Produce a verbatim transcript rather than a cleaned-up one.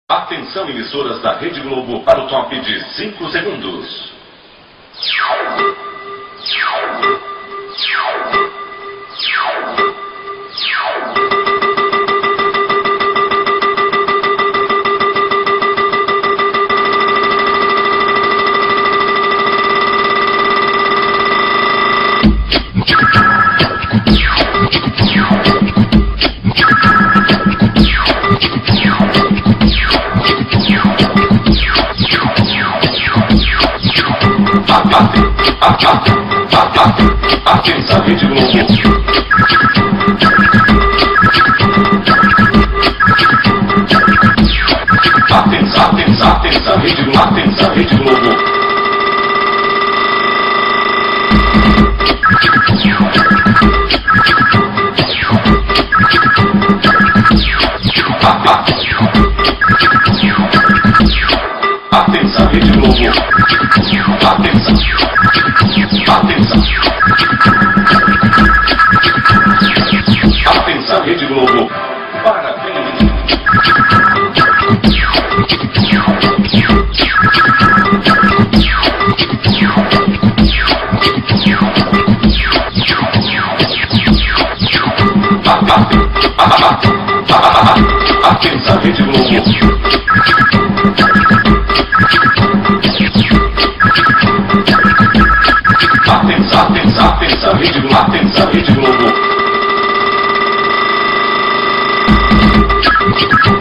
Atenção, emissoras da Rede Globo, para o top de cinco segundos. Atenção, Rede Globo. Atenção, atenção, atenção, Rede Globo. Atenção, Rede Globo. Atenção, Rede Globo. Atenção. Atenção. Atenção, Rede Globo. Parabéns. Atenção, Rede Globo. Atenção, atenção, atenção, Rede Globo. Atenção, Rede Globo.